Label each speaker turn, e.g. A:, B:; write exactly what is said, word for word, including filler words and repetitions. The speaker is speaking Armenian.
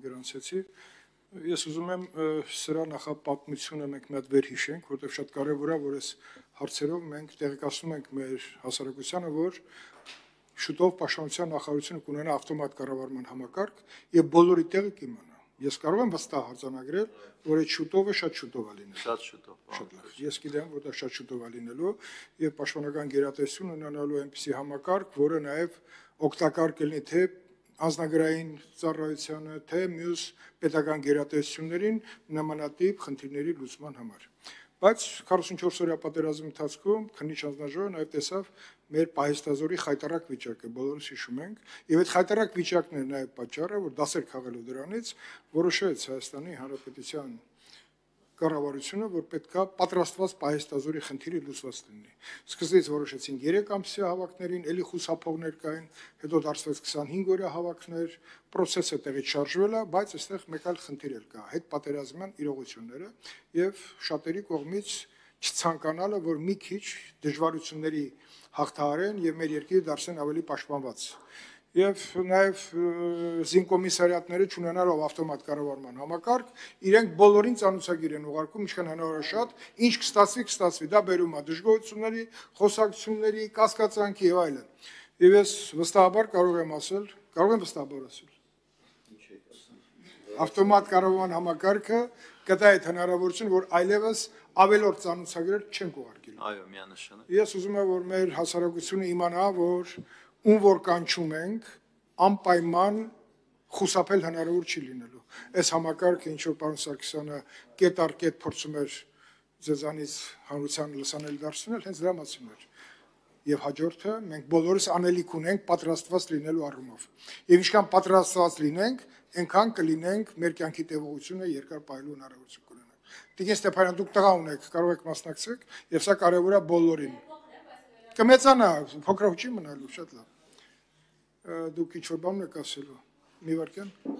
A: գրանցեցի։ Ես ուզում եմ սրա նախապատմությունը մենք մի հատ վերհիշենք, որովհետև շատ կարևոր է, որ այս հարցերով մենք տեղեկացնում ենք մեր հասարակությանը, որ շուտով պաշտպանության նախարարությունը կունենա ավտոմատ կառավարման համակարգ եւ բոլորի տեղը կիմանա։ Ես կարող եմ վստահ արձանագրել, որ այդ շուտովը շատ շուտով է լինելու։
B: Շատ շուտով։
A: Շատ լավ։ Ես գիտեմ, որ դա շատ շուտով է լինելու եւ պաշտպանական գերատեսչություն ունենալու այնպիսի համակարգ, որը նաեւ օգտակար կլինի թե անձնագրային ծառայությանը, թե մյուս պետական գերատեսչություններին նմանատիպ խնդիրների լուծման համար։ Բայց քառասունչորս օրյա պատերազմի ընթացքում քննիչ հանձնաժողովը նաև տեսավ մեր պահեստազորի խայտարակ վիճակը, բոլորս հիշում ենք, եւ այդ խայտարակ վիճակն է նաև պատճառը, որ դասեր քաղելով դրանից որոշեց Հայաստանի Հանրապետության կառավարությունը, որ պետքա պատրաստված պահեստազորի խնդիրը լուծված լինի։ Սկզբից որոշեցին երեք ամսյա հավաքներին, ելի խուսափողներ կային, հետո դարձվեց քսանհինգ օրյա հավաքներ, process-ը տեղից շարժվել է, բայց այստեղ մեկ այլ խնդիր էլ կա, հետ պատերազմյան իրողությունները եւ շատերի կողմից չցանկանալը, որ մի քիչ դժվարությունների հաղթահարեն եւ մեր երկիրը դարձնեն ավելի պաշտպանված։ Եվ նաև զինկոմիսարիատները չունենալով ավտոմատ կառավարման համակարգ, իրենք բոլորին ծանուցագիր են ուղարկում, ինչքան հնարավոր շատ, ինչ կստացվի, կստացվի, դա բերում է դժգոհությունների, խոսակցությունների, կասկածանքի եւ այլն։ Եվ ես վստահաբար կարող եմ ասել, կարող եմ վստահաբար ասել։ Ավտոմատ կառավարման համակարգը կտա այդ հնարավորություն, որ այլևս ավելորդ ծանուցագրեր չեն ուղարկել։
B: Այո, միանշանակ։
A: Ես ուզում եմ, որ մեր հասարակությունը իմանա, որ ում որ կանչում ենք, անպայման խուսափել հնարավոր չի լինելու։ Այս համակարգը, ինչ որ պարոն Սարգսյանը կետ առ կետ փորձում էր ձեզանից հանրության լսանել դարձնել, հենց դրա մասին էր։ Եվ հաջորդը մենք բոլորս անելիք ունենք պատրաստված լինելու առումով։ Եվ ինչքան պատրաստված լինենք, այնքան կլինենք մեր կյանքի տևողությունը երկար պահելու հնարավորություն կունենանք։ Տիկին Ստեփանյան, դուք տղա ունեք, կարող եք մասնակցեք, եւ սա կարեւոր է բոլորին։ Կմեծանա, փոքրուց չի մնալու, շատ լավ։ Դուք ինչ որ բան եք ասելու։ Մի վարքյան։